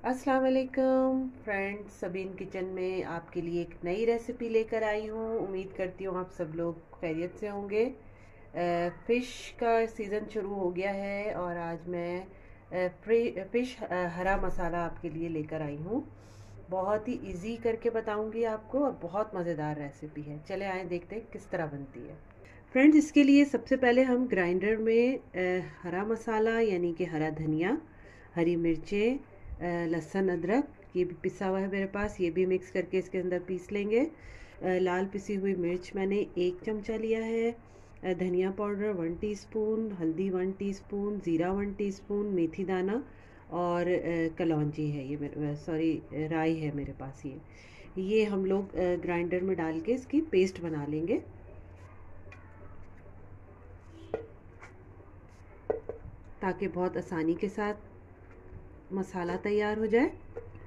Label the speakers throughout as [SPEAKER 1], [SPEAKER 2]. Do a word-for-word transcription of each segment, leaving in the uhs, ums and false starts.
[SPEAKER 1] अस्सलाम वालेकुम friends, Sabeen kitchen में आपके लिए एक नई रेसिपी लेकर आई हूँ। उम्मीद करती हूँ आप सब लोग खैरियत से होंगे। फ़िश का सीज़न शुरू हो गया है और आज मैं फ़िश हरा मसाला आपके लिए लेकर आई हूँ। बहुत ही इजी करके बताऊँगी आपको और बहुत मज़ेदार रेसिपी है। चले आए देखते हैं किस तरह बनती है। फ्रेंड्स, इसके लिए सबसे पहले हम ग्राइंडर में हरा मसाला यानी कि हरा धनिया, हरी मिर्चें, लहसुन, अदरक ये भी पिसा हुआ है मेरे पास, ये भी मिक्स करके इसके अंदर पीस लेंगे। लाल पिसी हुई मिर्च मैंने एक चमचा लिया है, धनिया पाउडर वन टीस्पून, हल्दी वन टीस्पून, ज़ीरा वन टीस्पून, मेथी दाना और कलौंजी है ये मेरे सॉरी राई है मेरे पास। ये ये हम लोग ग्राइंडर में डाल के इसकी पेस्ट बना लेंगे ताकि बहुत आसानी के साथ मसाला तैयार हो जाए।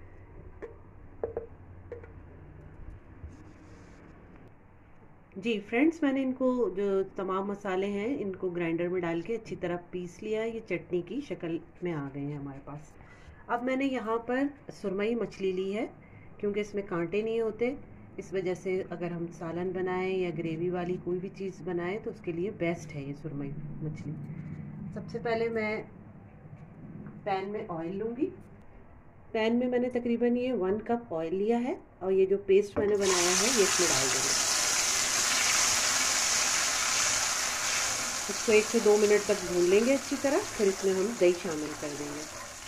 [SPEAKER 1] जी फ्रेंड्स, मैंने इनको जो तमाम मसाले हैं इनको ग्राइंडर में डाल के अच्छी तरह पीस लिया है। ये चटनी की शक्ल में आ गए हैं हमारे पास। अब मैंने यहाँ पर सुरमई मछली ली है क्योंकि इसमें कांटे नहीं होते, इस वजह से अगर हम सालन बनाएं या ग्रेवी वाली कोई भी चीज़ बनाएं तो उसके लिए बेस्ट है ये सुरमई मछली। सबसे पहले मैं पैन में ऑयल लूँगी। पैन में मैंने तकरीबन ये वन कप ऑयल लिया है और ये जो पेस्ट मैंने बनाया है ये इसमें डाल देंगे। इसको एक से दो मिनट तक भून लेंगे अच्छी तरह, फिर इसमें हम दही शामिल कर देंगे।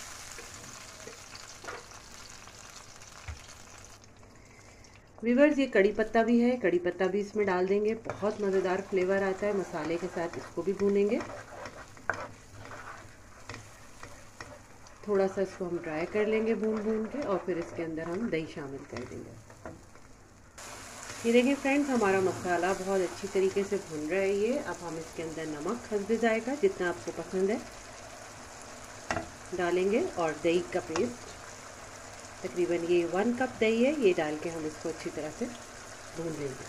[SPEAKER 1] व्यूअर्स, ये कड़ी पत्ता भी है, कड़ी पत्ता भी इसमें डाल देंगे, बहुत मज़ेदार फ्लेवर आता है मसाले के साथ। इसको भी भूनेंगे, थोड़ा सा इसको हम ड्राई कर लेंगे भून भून के और फिर इसके अंदर हम दही शामिल कर देंगे। ये देखिए फ्रेंड्स, हमारा मसाला बहुत अच्छी तरीके से भुन रहा है ये। अब हम इसके अंदर नमक हस्बे जाएगा जितना आपको पसंद है डालेंगे और दही का पेस्ट, तकरीबन ये वन कप दही है, ये डाल के हम इसको अच्छी तरह से भून लेंगे।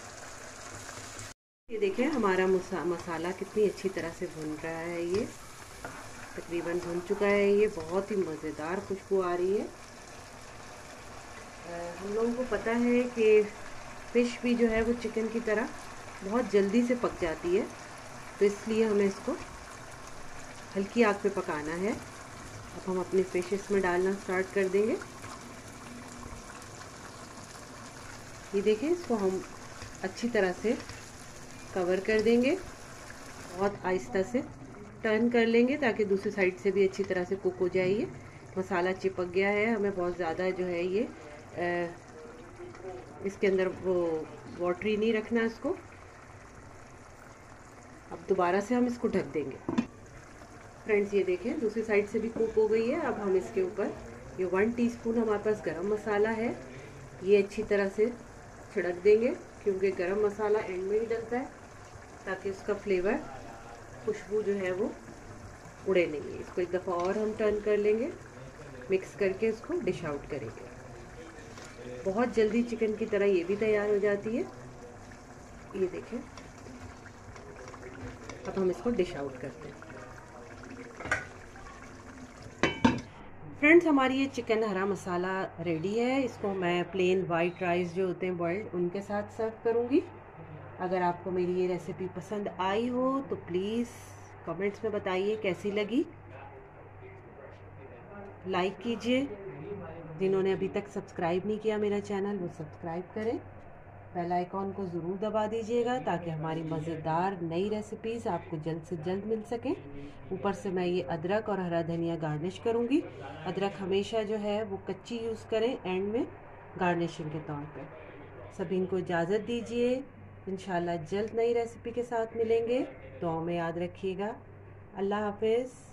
[SPEAKER 1] ये देखिए हमारा मसाला कितनी अच्छी तरह से भुन रहा है, ये तकरीबन भुन चुका है। ये बहुत ही मज़ेदार खुशबू आ रही है। हम लोगों को पता है कि फ़िश भी जो है वो चिकन की तरह बहुत जल्दी से पक जाती है, तो इसलिए हमें इसको हल्की आग पे पकाना है। अब हम अपनी फ़िश इसमें डालना स्टार्ट कर देंगे। ये देखिए, इसको हम अच्छी तरह से कवर कर देंगे, बहुत आहिस्ता से टर्न कर लेंगे ताकि दूसरी साइड से भी अच्छी तरह से कुक हो जाए। ये मसाला चिपक गया है, हमें बहुत ज़्यादा जो है ये आ, इसके अंदर वो वाटरी नहीं रखना इसको। अब दोबारा से हम इसको ढक देंगे। फ्रेंड्स, ये देखें दूसरी साइड से भी कुक हो गई है। अब हम इसके ऊपर ये वन टीस्पून हमारे पास गरम मसाला है, ये अच्छी तरह से छिड़क देंगे क्योंकि गरम मसाला एंड में ही डलता है ताकि उसका फ्लेवर खुशबू जो है वो उड़े नहीं। इसको एक दफ़ा और हम टर्न कर लेंगे, मिक्स करके इसको डिश आउट करेंगे। बहुत जल्दी चिकन की तरह ये भी तैयार हो जाती है। ये देखें, अब हम इसको डिश आउट करते हैं। फ्रेंड्स, हमारी ये चिकन हरा मसाला रेडी है। इसको मैं प्लेन वाइट राइस जो होते हैं बॉइल्ड, उनके साथ सर्व करूँगी। अगर आपको मेरी ये रेसिपी पसंद आई हो तो प्लीज़ कमेंट्स में बताइए कैसी लगी। लाइक कीजिए, जिन्होंने अभी तक सब्सक्राइब नहीं किया मेरा चैनल वो सब्सक्राइब करें, बेल आइकॉन को ज़रूर दबा दीजिएगा ताकि हमारी मज़ेदार नई रेसिपीज़ आपको जल्द से जल्द मिल सकें। ऊपर से मैं ये अदरक और हरा धनिया गार्निश करूँगी। अदरक हमेशा जो है वो कच्ची यूज़ करें एंड में गार्निशिंग के तौर पे। सभी इनको इजाज़त दीजिए, इंशाल्लाह जल्द नई रेसिपी के साथ मिलेंगे। दुआओं में याद रखिएगा। अल्लाह हाफिज़।